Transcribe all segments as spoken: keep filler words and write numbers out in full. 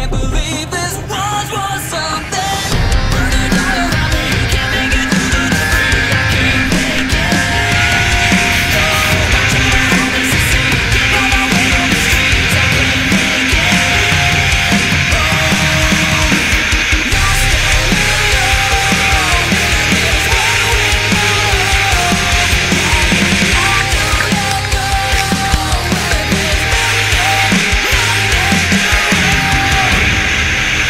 can't believe this was was something. Burning all around me, can't make it through the debris. I can't make it. No, I try my hardest to see. Keep on my way on the streets. I can't make it. Oh, lost and alone in this whirlwind world. I do not know where this may end. Nothing to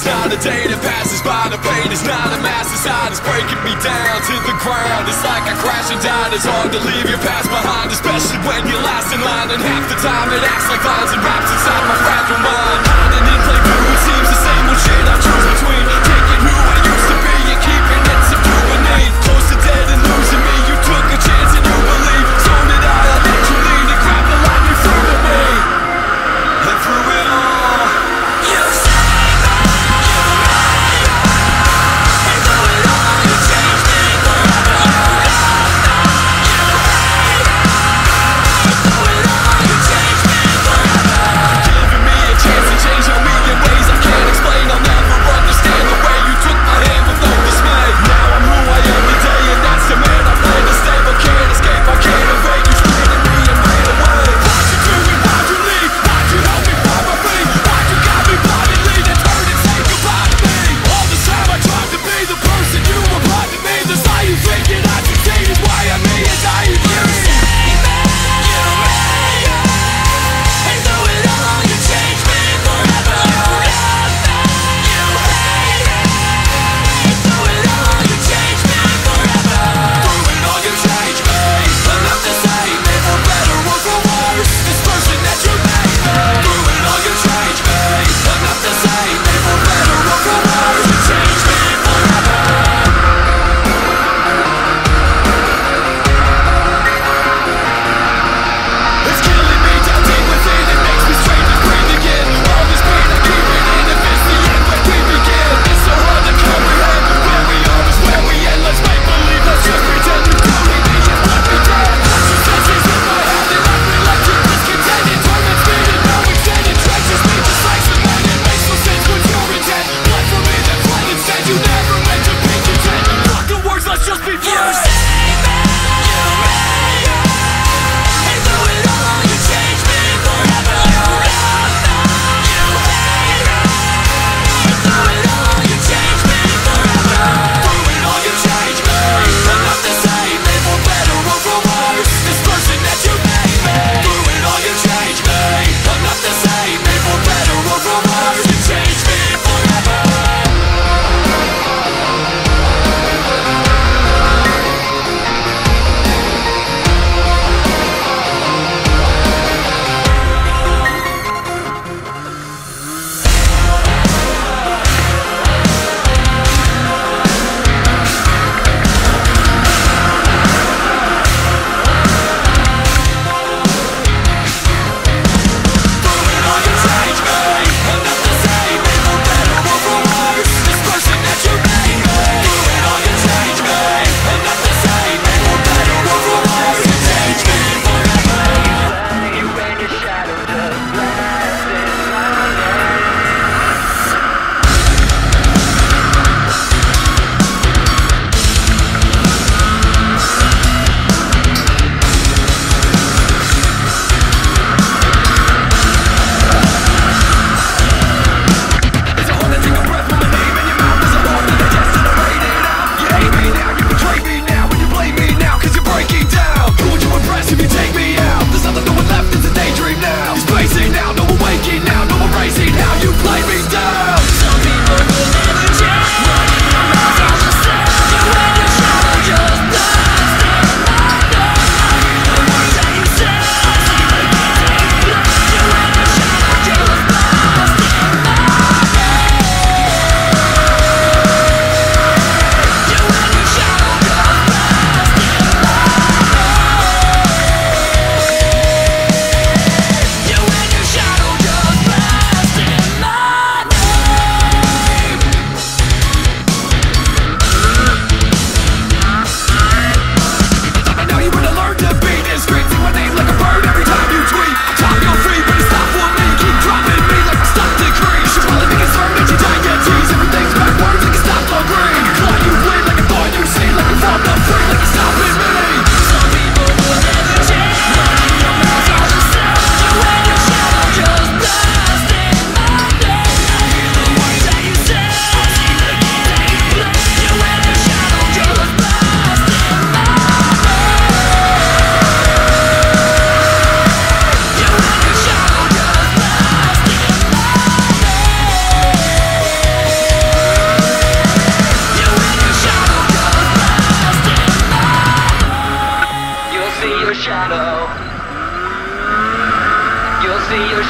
There's not a day that passes by. The pain is not a mass inside. It's breaking me down to the ground. It's like I crash and died. It's hard to leave your past behind, especially when you're last in line. And half the time it acts like vines and wraps inside my fragile mind. Hiding in plain view, it seems the same old shit I choose between taking who I used to be and keeping it subdued beneath. Close to dead and losing me. You took a chance and you believe. So did I. I let you lead and grab the line you threw to me. And through it all, You saved me, you made me, and through it all you changed me forever. You loved me, you hated me, and through it all you changed me forever.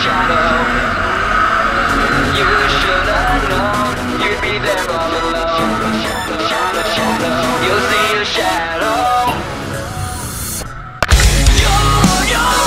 shadow. You should have known you'd be there all alone. Shadow, shadow, you'll see your shadow. You're, you're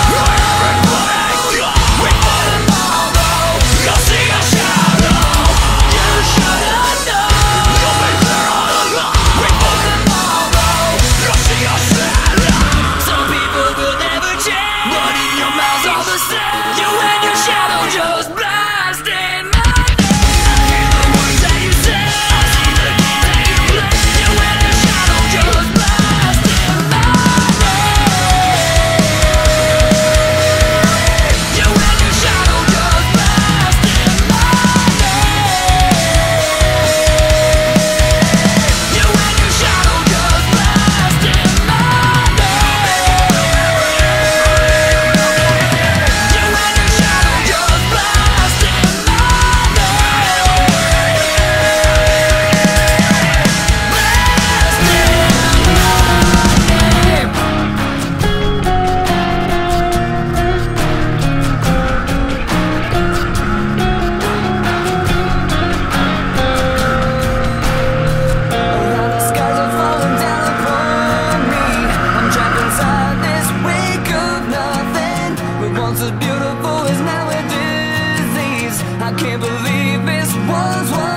once as beautiful as now a disease. I can't believe this was what